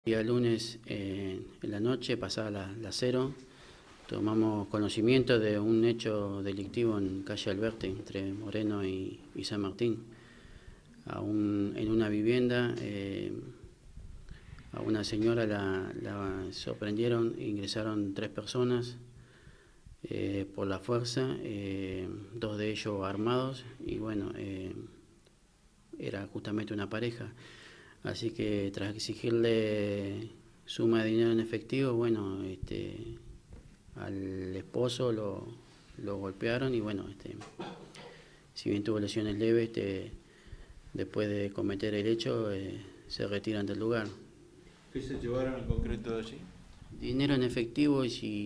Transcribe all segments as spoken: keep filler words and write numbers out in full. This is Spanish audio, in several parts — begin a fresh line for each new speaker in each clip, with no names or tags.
El día lunes eh, en la noche, pasada la, la cero, tomamos conocimiento de un hecho delictivo en calle Alberti, entre Moreno y, y San Martín. A un, en una vivienda, eh, a una señora la, la sorprendieron, ingresaron tres personas eh, por la fuerza, eh, dos de ellos armados, y bueno, eh, era justamente una pareja. Así que tras exigirle suma de dinero en efectivo, bueno, este, al esposo lo, lo golpearon y bueno, este, si bien tuvo lesiones leves, este, después de cometer el hecho, eh, se retiran del lugar.
¿Qué se llevaron en concreto de allí?
Dinero en efectivo y,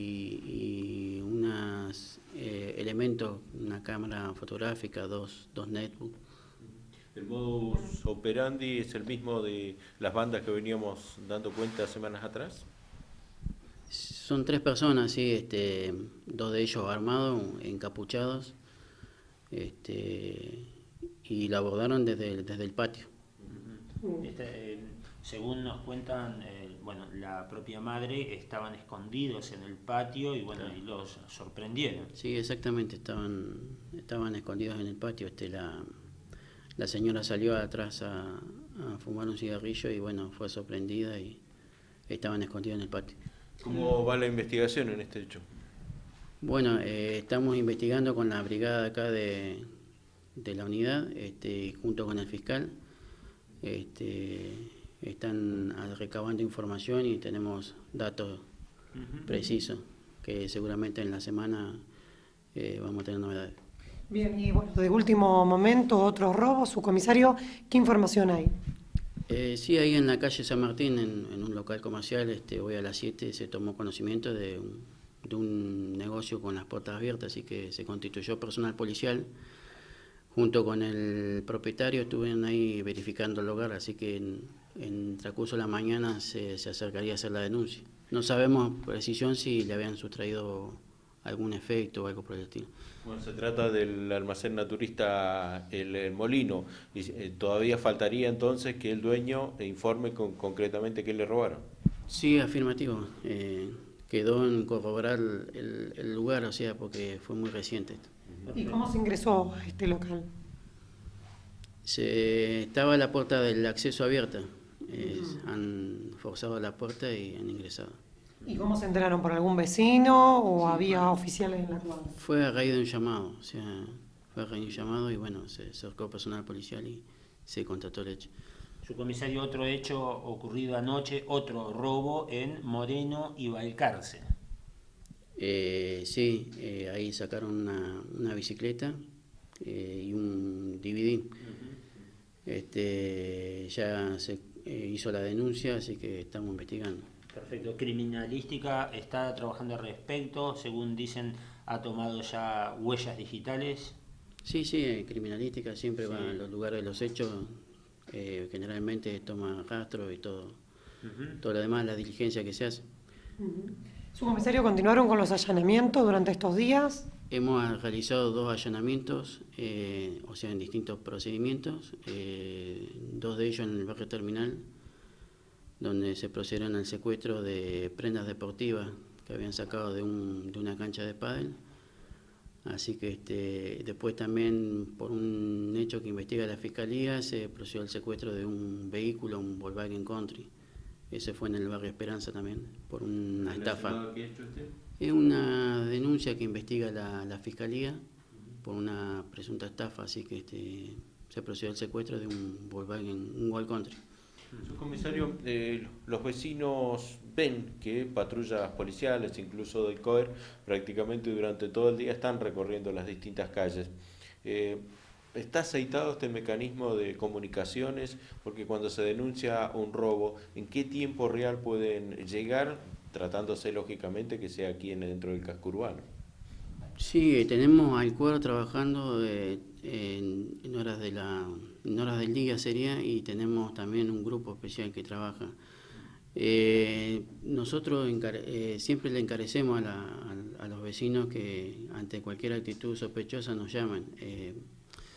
y unos eh, elementos, una cámara fotográfica, dos, dos netbooks.
¿El modus operandi es el mismo de las bandas que veníamos dando cuenta semanas atrás?
Son tres personas, sí, este, dos de ellos armados, encapuchados, este, y la abordaron desde el, desde el patio.
Este, eh, según nos cuentan, eh, bueno, la propia madre estaban escondidos en el patio y bueno, claro, y los sorprendieron.
Sí, exactamente, estaban, estaban escondidos en el patio. Este, la, la señora salió atrás a, a fumar un cigarrillo y bueno, fue sorprendida y estaban escondidos en el patio.
¿Cómo va la investigación en este hecho?
Bueno, eh, estamos investigando con la brigada de acá de, de la unidad, este, junto con el fiscal. Este, están recabando información y tenemos datos uh-huh. precisos, que seguramente en la semana eh, vamos a tener novedades.
Bien, y bueno, de último momento, otro robo, subcomisario, ¿qué información hay?
Eh, sí, ahí en la calle San Martín, en, en un local comercial, este, hoy a las siete se tomó conocimiento de un, de un negocio con las puertas abiertas, así que se constituyó personal policial. Junto con el propietario estuvieron ahí verificando el lugar, así que en, en transcurso de la mañana se, se acercaría a hacer la denuncia. No sabemos precisión si le habían sustraído algún efecto o algo por el estilo.
Bueno, se trata del almacén naturista El, el Molino, y eh, todavía faltaría entonces que el dueño informe con, concretamente qué le robaron.
Sí, afirmativo. Eh, quedó en corroborar el, el lugar, o sea, porque fue muy reciente esto.
¿Y cómo se ingresó a este local?
Se, estaba la puerta del acceso abierta. Eh, uh-huh. Han forzado la puerta y han ingresado.
¿Y cómo se enteraron? ¿Por algún vecino o sí, había bueno, oficiales en la cuadra?
Fue a raíz de un llamado, o sea, fue a raíz de un llamado y bueno, se acercó personal policial y se constató el hecho.
Subcomisario, otro hecho ocurrido anoche, otro robo en Moreno y Balcarce.
Eh, sí, eh, ahí sacaron una, una bicicleta eh, y un D V D. Uh-huh. Este, ya se eh, hizo la denuncia, así que estamos investigando.
Perfecto. Criminalística está trabajando al respecto, según dicen, ha tomado ya huellas digitales.
Sí, sí, criminalística siempre sí. Va a los lugares de los hechos, eh, generalmente toma rastro y todo, uh-huh. todo lo demás, la diligencia que se hace.
Uh-huh. Subcomisario, ¿continuaron con los allanamientos durante estos días?
Hemos realizado dos allanamientos, eh, o sea, en distintos procedimientos, eh, dos de ellos en el barrio Terminal, donde se procedieron al secuestro de prendas deportivas que habían sacado de, un, de una cancha de pádel. Así que este, después también, por un hecho que investiga la Fiscalía, se procedió al secuestro de un vehículo, un Volkswagen Country. Ese fue en el barrio Esperanza también, por una estafa.
¿Qué ha hecho usted?
Es una denuncia que investiga la, la Fiscalía uh-huh. por una presunta estafa, así que este, se procedió al secuestro de un Volkswagen, un Volkswagen Country.
Subcomisario, eh, los vecinos ven que patrullas policiales, incluso del C O E R, prácticamente durante todo el día están recorriendo las distintas calles. Eh, ¿Está aceitado este mecanismo de comunicaciones? Porque cuando se denuncia un robo, ¿en qué tiempo real pueden llegar, tratándose lógicamente que sea aquí dentro del casco urbano?
Sí, tenemos al cuadro trabajando eh, en, en, horas de la, en horas del día sería, y tenemos también un grupo especial que trabaja. Eh, nosotros encare, eh, siempre le encarecemos a, la, a, a los vecinos que ante cualquier actitud sospechosa nos llaman. Eh,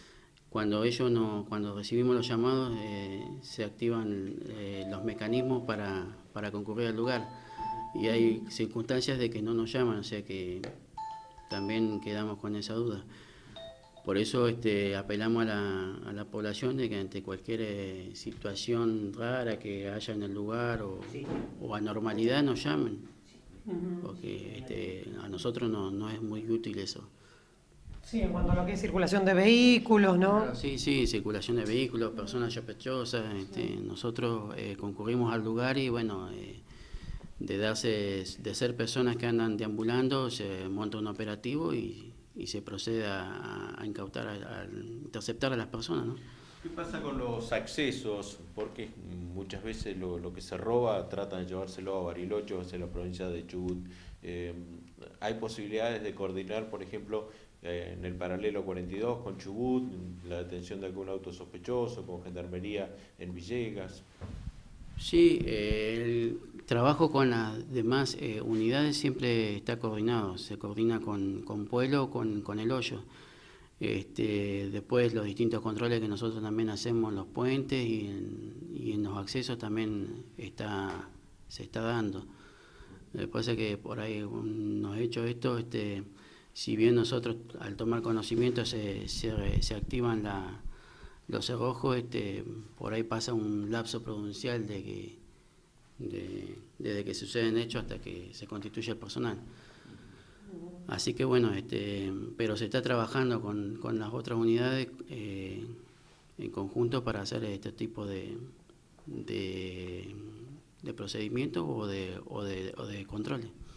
cuando ellos no, cuando recibimos los llamados, eh, se activan eh, los mecanismos para, para concurrir al lugar. Y hay circunstancias de que no nos llaman, o sea que también quedamos con esa duda. Por eso este, apelamos a la, a la población de que ante cualquier eh, situación rara que haya en el lugar o, sí. o anormalidad nos llamen, porque este, a nosotros no, no es muy útil eso.
Sí, en cuanto a lo que es circulación de vehículos, ¿no?
Sí, sí, circulación de vehículos, personas sospechosas. Este, nosotros eh, concurrimos al lugar y bueno, eh, de darse, de ser personas que andan deambulando, se monta un operativo y, y se procede a, a incautar, a, a interceptar a las personas, ¿no?
¿Qué pasa con los accesos? Porque muchas veces lo, lo que se roba tratan de llevárselo a Bariloche, hacia la provincia de Chubut. Eh, ¿Hay posibilidades de coordinar, por ejemplo, eh, en el paralelo cuarenta y dos con Chubut, la detención de algún auto sospechoso, con gendarmería en Villegas?
Sí, eh, el trabajo con las demás eh, unidades siempre está coordinado, se coordina con, con Pueblo, con, con el Hoyo. Este, después los distintos controles que nosotros también hacemos en los puentes y en, y en los accesos también está, se está dando. Lo que pasa es que por ahí unos hechos estos, este, si bien nosotros al tomar conocimiento se, se, se activan la, los cerrojos, este, por ahí pasa un lapso prudencial de que, de, desde que suceden hechos hasta que se constituye el personal. Así que bueno, este, pero se está trabajando con, con las otras unidades eh, en conjunto para hacer este tipo de, de, de procedimientos o de, o de, o de controles.